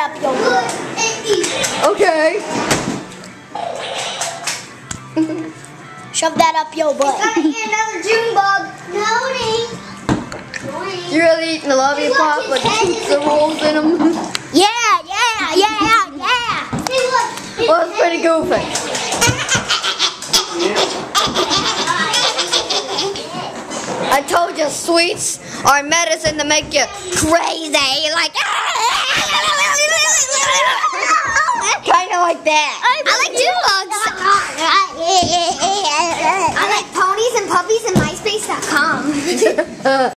up your butt. Okay. Shove that up your butt. Gotta eat another June bug. You really eating a lollipop with the rolls in them? Yeah. Well, it's pretty goofy. I told you, sweets are medicine to make you crazy, like kind of like that. I like June bugs. I like ponies and puppies and MySpace.com.